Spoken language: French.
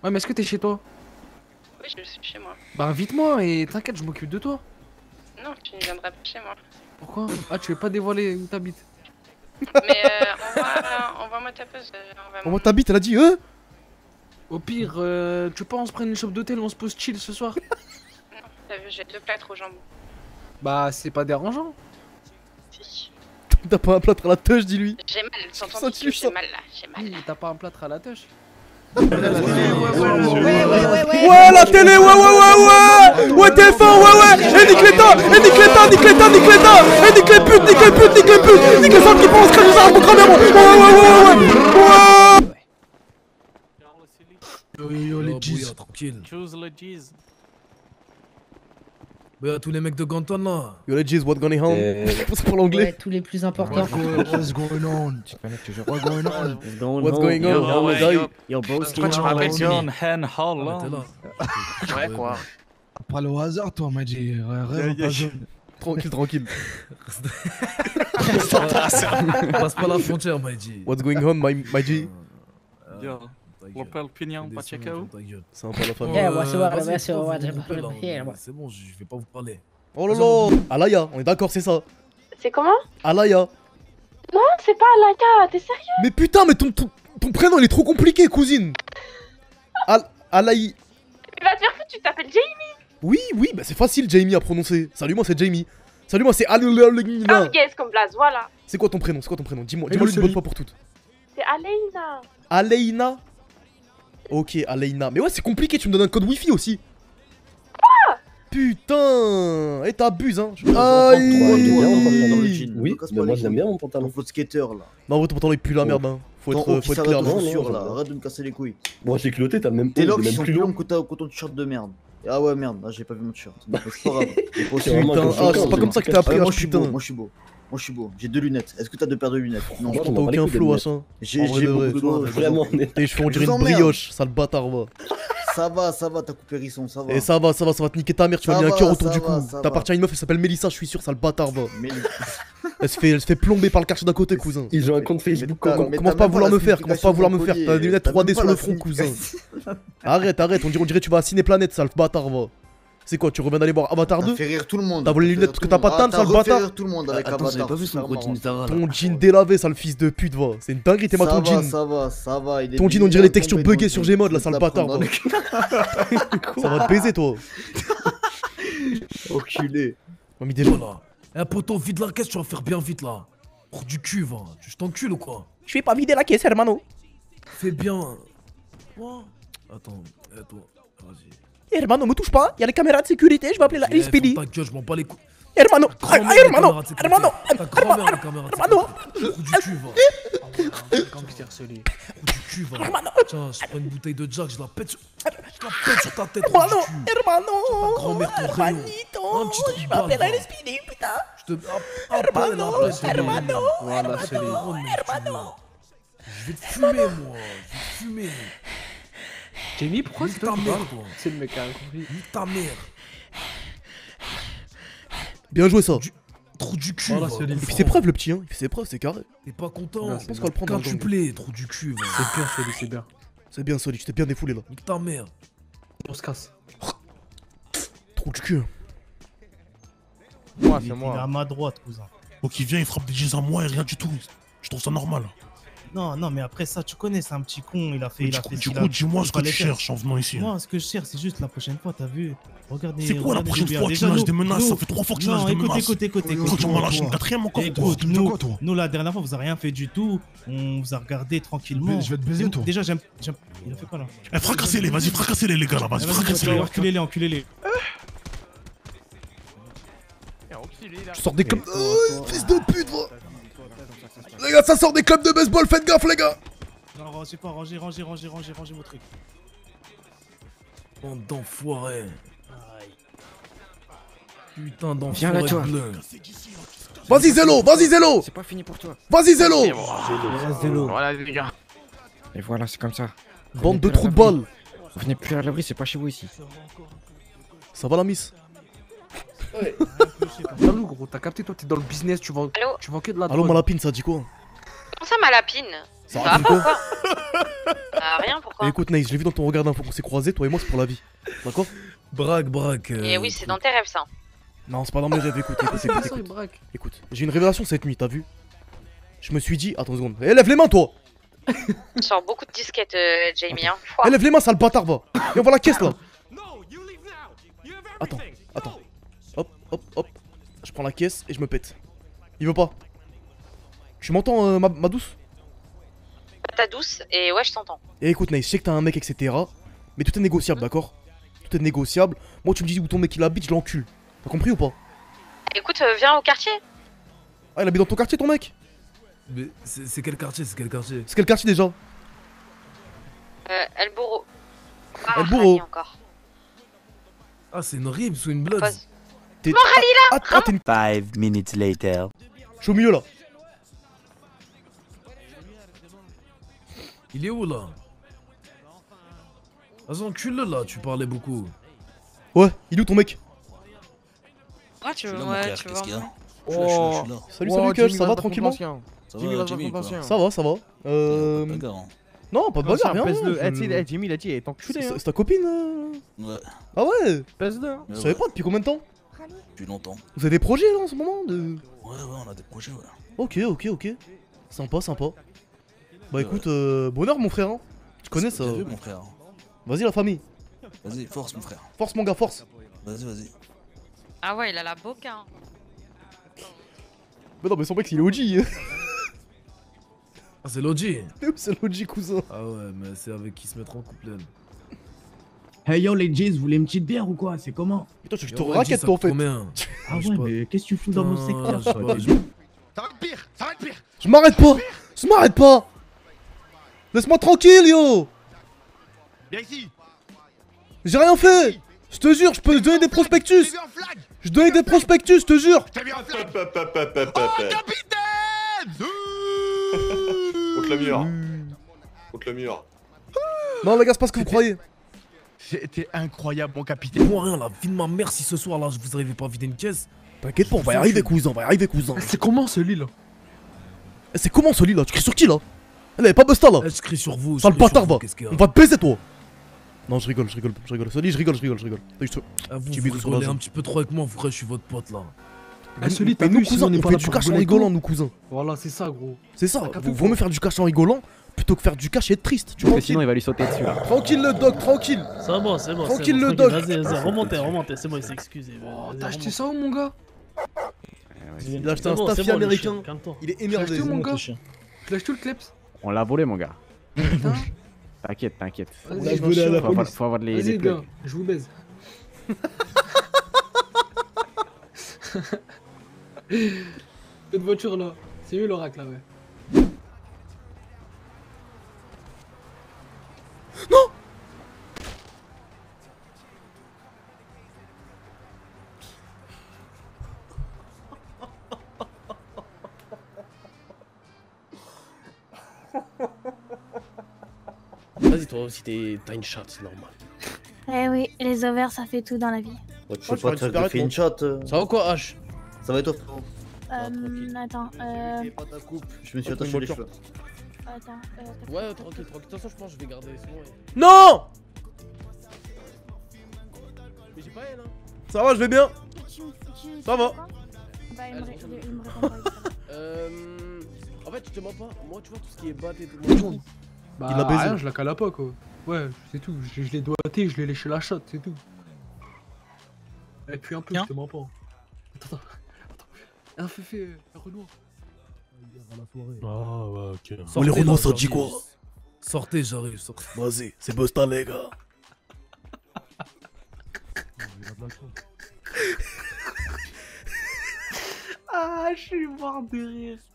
Ouais, mais est-ce que t'es chez toi? Oui, je suis chez moi. Bah invite-moi et t'inquiète, je m'occupe de toi. Non, tu ne viendras pas chez moi. Pourquoi? Ah, tu veux pas dévoiler où t'habites? Mais envoie-moi ta pause. Comment t'habites? Elle a dit Au pire, tu peux on se prendre une chope d'hôtel, on se pose chill ce soir? Non, t'as vu, j'ai 2 plâtres au jambon. Bah c'est pas dérangeant. Si. T'as pas un plâtre à la touche, dis-lui. J'ai mal, Ça, t'entends tu j'ai sens. mal là, j'ai mal là. T'as pas un plâtre à la touche? Ouais, la télé, ouais, TF1, ouais, et nique l'état, et nique l'état, nique l'état, nique l'état, et nique les putes, nique les putes, nique les putes, nique les femmes qui pensent que nous armes programmement, ouais. Yo, les G's. Tranquille. Choose les G's. Ouais, tous les mecs de Ganton là. Yo, les G's, what going on? C'est pour l'anglais. Ouais, tous les plus importants. What's going on? Tu connais toujours what's going on? What's going on? Yo, broski. Pourquoi tu m'appelles John Hen Hall Ah, là? t'es là. Ouais, quoi. Pas le hasard, toi, m'a dit. Rêve pas jeune. Tranquille, tranquille. Passe pas la frontière, m'a dit. What's going on, my G? Yo, l'appel pignon, pas checker où? C'est un peu la famille. Yeah, what's up, Vas-y, what's up, pose what's vos up, appels, là. here, C'est bon, je vais pas vous parler. Oh là là! Alaya, on est d'accord, c'est ça. C'est comment? Alaya. Non, c'est pas Alaka, t'es sérieux? Mais putain, mais ton prénom il est trop compliqué, cousine. Alaï. Mais va te faire foutre, tu t'appelles Jamie. Oui, bah c'est facile, Jamie à prononcer. Salut, moi c'est Jamie. Salut, moi c'est Comme Alina. Guess, comme Blaze, voilà. C'est quoi ton prénom? Dis-moi une bonne fois pour toutes. C'est Aleina. Aleina. Ok, Aleina. Mais ouais, c'est compliqué, tu me donnes un code wifi aussi. Putain. Et t'abuses, hein. Aïe. Oui, mais moi j'aime bien mon pantalon. Faut de skater là. Non, ton pantalon il pue la merde, hein. Faut être clair. Là. Arrête de me casser les couilles. Moi j'ai culotté, t'as le même Tes locks sont plus longs que ton t-shirt de merde. Ah ouais, merde, là j'ai pas vu mon t-shirt. C'est pas grave. Putain, c'est pas comme ça que t'as appris, moi hein, je suis beau, putain. moi je suis beau. J'ai 2 lunettes. Est-ce que t'as 2 paires de lunettes? Non, T'as aucun flow, Hachin. J'ai beaucoup de flow. Vraiment, Tes cheveux on dirait une brioche, sale bâtard, va. Ça va, t'as coupé Risson, ça va. Et ça va te niquer ta mère, tu vas mis un cœur autour du cou. ça va. T'appartiens à une meuf, elle s'appelle Mélissa, je suis sûr, sale bâtard, va. Elle se fait plomber par le quartier d'à côté, cousin. Ils ont un compte Facebook. Commence pas à vouloir me faire, T'as des lunettes 3D sur le front, cousin. Arrête, on dirait tu vas à Ciné-Planète, sale bâtard, va. C'est quoi, tu reviens d'aller voir Avatar 2? T'as fait rire tout le monde. T'as volé les lunettes parce que t'as pas de teinte, sale bâtard. T'as tout le monde avec Avatar. J'ai pas vu son gros jean Zara. Ton jean délavé, sale fils de pute, va. C'est une dinguerie, t'es ton jean. Ça va. Ton jean, on dirait les textures buggées sur Gmod, la sale bâtard, va. Ça va te baiser, toi. Enculé. Non, mais déjà. Voilà. Eh poto, vide la caisse, tu vas faire bien vite là. Trou du cul, va. Je t'encule ou quoi? Je vais pas vider la caisse, hermano. Fais bien. Quoi? Attends, toi, vas-y. Hermano, me touche pas, y'a les caméras de sécurité, je vais appeler la LSPD. Ta gueule, je m'en bats les couilles. Hermano, hermano. Ta grand-mère, les caméras de sécurité. Trou du cul, va. Trou du cul, va. Tiens, je prends une bouteille de Jack, je la pète sur ta tête. Hermano, Ta grand-mère, ton rayon. Un petit trou de balle, va. LSPD, putain. Je te appelle la place. Voilà, c'est les... Je vais te fumer, moi. Je vais te fumer. Jamie, pourquoi c'est toi ta qui mère, parles? toi. C'est le mec qui a compris. Nique ta mère. Bien joué, ça. Trou du cul, Voilà, va. c'est les- Il fait ses preuves, le petit, hein. Il fait ses preuves, c'est carré. T'es pas content. Non, Je pense qu'on va le prendre dans le gang. Quintuplé, trou du cul, va. C'est bien, c'est bien. C'est bien, Solid, tu t'es bien défoulé là. Nique ta mère. On se casse. Trou du cul. Moi, c'est Il est moi. à ma droite, cousin. Donc il vient, il frappe des G's à moi et rien du tout. Je trouve ça normal. Non, mais après ça, tu connais, c'est un petit con. Il a fait. Du coup, dis-moi ce que tu cherches en venant ici. Moi, ce que je cherche, c'est juste la prochaine fois, t'as vu. Regardez. C'est quoi la prochaine fois? Tu lâches des menaces, ça fait 3 fois que tu lâches des menaces. Écoute. Quand tu m'as lâché une 4ème encore, Écoute, nous, la dernière fois, vous avez rien fait du tout. On vous a regardé tranquillement. Je vais te baiser, toi. Déjà, j'aime. Il a fait quoi là? Eh, fracassez-les, vas-y, fracassez-les, les gars, là, vas-y, fracassez-les. Enculez-les. Tu sors des clubs. Fils de pute, va. Les gars, ça sort des clubs de baseball, faites gaffe, les gars. Non, rangez pas, rangez vos trucs. Bande d'enfoirés. Putain Viens d'enfoirés là, toi. bleus. Vas-y, Zélo. C'est pas fini pour toi. Vas-y, Zélo. Voilà, les gars. Et voilà, c'est comme ça. Bande de trous de balles. Venez plus à l'abri, c'est pas chez vous ici. Ça va, la miss? Allô, gros, t'as capté, toi, t'es dans le business, tu vends que de la Allô, drogue. Malapine, ça dit quoi? Comment ça, ma lapine? Ça Bah, raconte quoi? Bah, rien, pourquoi? Écoute, Naïs, je l'ai vu dans ton regard d'info qu'on s'est croisés, toi et moi, c'est pour la vie. D'accord? Braque. Et oui, c'est dans tes rêves, ça. Non, c'est pas dans mes rêves, écoute. Écoute, j'ai une révélation cette nuit, t'as vu? Je me suis dit, attends une seconde. Eh, lève les mains, toi! Tu sors beaucoup de disquettes, Jamie, hein. Eh, lève les mains, sale bâtard, va! Et on va la caisse là! Attends. Hop. Je prends la caisse et je me pète. Il veut pas. Tu m'entends, ma douce? Ta douce, et ouais, je t'entends. Et écoute, Naïs, je sais que t'as un mec, etc. Mais tout est négociable, d'accord? Tout est négociable. Moi, tu me dis où ton mec il habite, je l'encule. T'as compris ou pas? Écoute, viens au quartier. Ah, il habite dans ton quartier, ton mec? Mais c'est quel quartier? C'est quel quartier? C'est quel quartier déjà? El Bourreau. El Bourreau. Encore. Ah, c'est une rime sous une blood. Morali là. Ah, t'es une... 5 minutes later. Je suis au milieu là. Il est où là? Vas-y, encule-le là, tu parlais beaucoup. Ouais, il est où ton mec? Ouais, tu veux Qu'est-ce qu'il y a? Oh. Salut Kush, ça va tranquillement? Jimmy va Jimmy, patient. Ça va. Non, pas de bagarre, rien. Pèse-le. Eh, Jimmy, il a dit, elle est enculé. C'est ta copine? Ouais, Ah ouais? Pèse-le. Vous savez pas depuis combien de temps? depuis longtemps. Vous avez des projets là en ce moment de... Ouais, on a des projets, ouais. Ok. Sympa. Bah écoute, bonheur mon frère, hein. Tu connais ça? T'as vu, mon frère? Vas-y la famille. Vas-y, force, mon frère. Force mon gars, force. Vas-y. Ah ouais, il a la boca. Hein. Mais non, mais son mec il est OG. Ah, c'est l'OG. C'est l'OG cousin. Ah ouais, mais c'est avec qui se mettre en couple. Hey yo les Jays, vous voulez une petite bière ou quoi? C'est comment? Putain, je te raquette toi en fait. Ah ouais, mais qu'est-ce que tu fous dans mon secteur? Ça va être pire. Je m'arrête pas. Laisse-moi tranquille, yo. Viens ici. J'ai rien fait. Je te jure, je peux donner des prospectus. Je donnais des prospectus, je te jure. T'as bien en flag. Oh, capitaine. Contre le mur. Non les gars, c'est pas ce que vous croyez. C'était incroyable, mon capitaine. Moi rien, la vie de ma mère, si ce soir là je vous arrivez pas à vider une caisse. T'inquiète pas, on va y arriver cousin, C'est comment ce lit là? C'est comment ce lit là? Tu cries sur qui là? Elle avait pas busta là. Je crie sur vous. Sale bâtard va. Qu'est-ce qu'il y a? On va te baiser toi. Non, je rigole. Ce lit, je rigole. Ah, vous Petit bisou sur la rigolez zone. un petit peu trop avec moi, vous croyez que je suis votre pote là. Ah, ce lit, Mais t'as nous vu, sinon cousins, on est on pas fait là du pour cash en rigoler rigolant avec nous cousins. Voilà, c'est ça gros. C'est ça, capté, vaut mieux faire du cash en rigolant plutôt que faire du cash et être triste. Tu vois? Sinon, il va lui sauter dessus là. Tranquille le dog, tranquille. C'est bon. Tranquille le dog. Vas-y, remontez, c'est bon, il s'est excusé. T'as acheté ça où mon gars? Il a acheté un staffy américain. Il est énervé. Mon gars. Tu l'as acheté le kleps? On l'a volé, mon gars. T'inquiète. Vas-y, Faut avoir les Vas-y plugs. gars, je vous baise. Cette voiture là, c'est mieux l'oracle là, ouais. Non. Vas-y, toi aussi, t'as une chatte, c'est normal. Eh oui, les ovaires, ça fait tout dans la vie. Ouais, tu fais pas te greffer une chatte. Ça va quoi, H? Ça va et toi, frérot? Attends, Pas ta coupe. Je me suis attaché les cheveux. Attends, Ouais, tranquille. De toute façon, je pense que je vais garder les soins. Non. Mais j'ai pas elle, hein. Ça va, je vais bien. Ça va. Bah, il me répond pas. En fait, je te mens pas. Moi, tu vois, tout ce qui est batte et tout. Bah, Il l'a baisé. rien, je la cala pas quoi. Ouais, c'est tout. Je l'ai doigté, je l'ai léché la chatte, c'est tout. Et puis un peu, je te mens pas. Attends. Un féfé, un Renoir. Ah ouais, ok. Oh, les Renois, ça dit quoi? Sortez, j'arrive. Vas-y, c'est Busta les gars. Ah, je suis mort de rire.